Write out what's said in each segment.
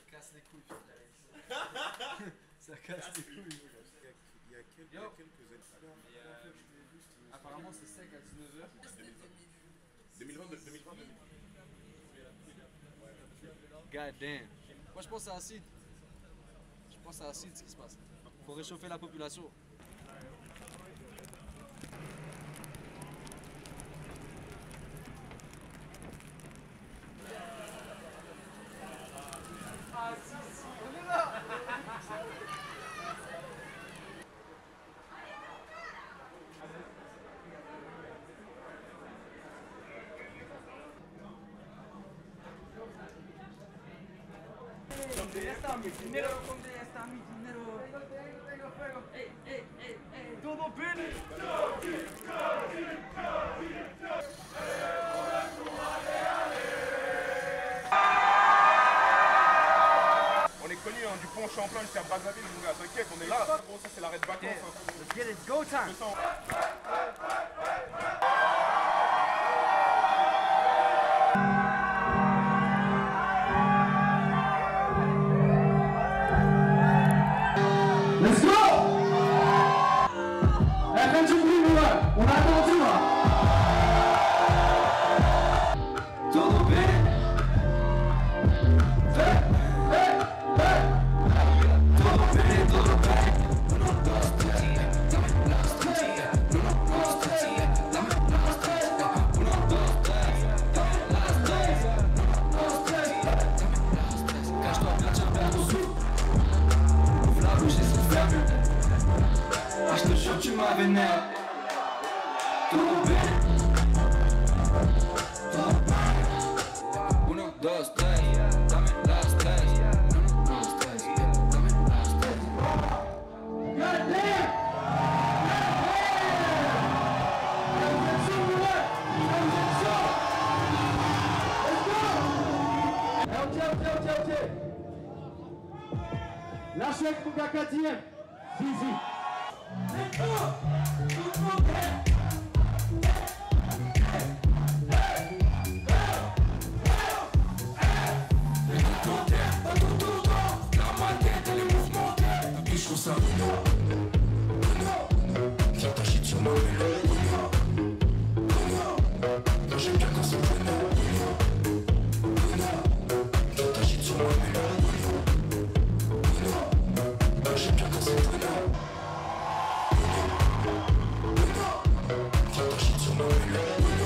casse les couilles. Ça casse les couilles. Il y a quelques ailes. Apparemment, c'est sec à 19h. 2020. God damn. Moi, je pense que c'est acide. Je pense que c'est acide ce qui se passe. Faut réchauffer la population. Ah si, on est là. Todo bene. On est connu du pont Champlain jusqu'à Brazzaville, mon gars. T'inquiète, on est là. Bon, ça, c'est l'arrêt de vacances. Let's get it, go time. Let's go! Faites du bruit, mon gars. On a attendu, là. Todo bene. Todo bene, todo bene. Uno, dos, tres. Dame las tortillas. Uno, dos, tres. Dame las tres. Uno, dos, tres. Dame las tres. Uno, dos, tres. Dame las tres. Cache-toi bien, tiens bien dessous. Ouvre la bouche et c'est fermé. Ah, je te jure, tu m'as vénère. Todo bene. Todo bene. Uno, dos, tres. Dame las tres. Uno, dos, tres. Dame las tres. God damn! Ok. Lâchez pour la 4e. Zizi. Je trouve ça viens ta shit sur ma mélo. Moi j'aime bien quand c'est viens ta shit sur ma mélo. Moi j'aime bien quand c'est viens ta shit sur ma mélo.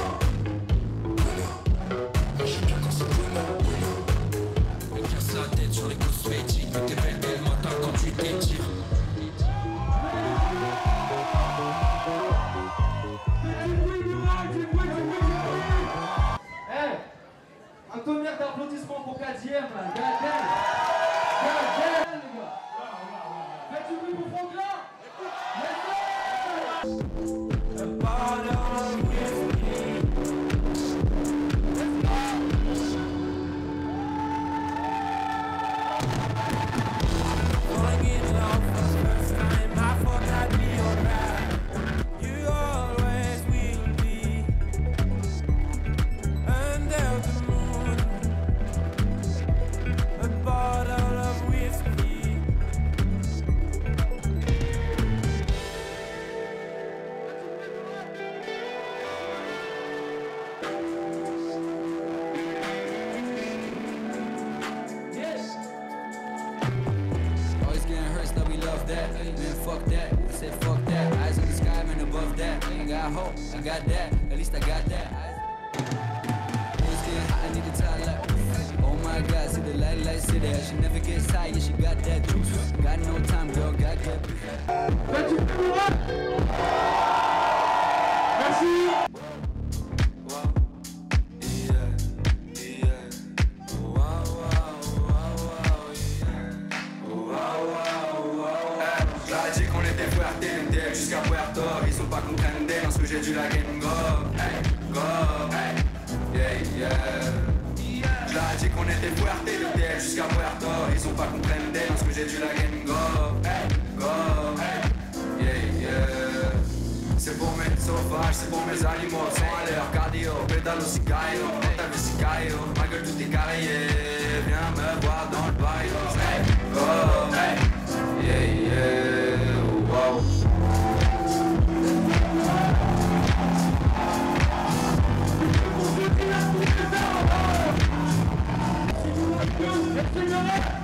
Moi j'aime bien quand c'est casse la tête sur les cosmétiques. Mais t'es belle dès le matin quand tu t'étires. Un tonnerre d'applaudissements pour 4e, là. Gadel, les gars. Faites du bruit pour Franklin. Man, fuck that. I said fuck that. Eyes in the sky, man, above that. I got hope, I got that. At least I got that. Always getting hot, I need to tell her. Oh my God, see the light, see that. She never gets tired, yeah, she got that juice. Got no time, girl, got that. Merci. Jusqu'à Puerto, ils sont pas comprendés parce que j'ai dû la game go, hey, go, hey, yeah. J'l'ai dit qu'on était Puerto, jusqu'à Puerto, ils sont pas comprendés parce que j'ai dû la game go, hey, go, hey, yeah. C'est pour mes sauvages, c'est pour mes animaux. Sont à leur cardio, pédale au cigario. Montagne cigario, ma gueule tout est carrière. Viens me voir dans le barrio. Hey, oh, hey, yeah, yeah, wow. Let's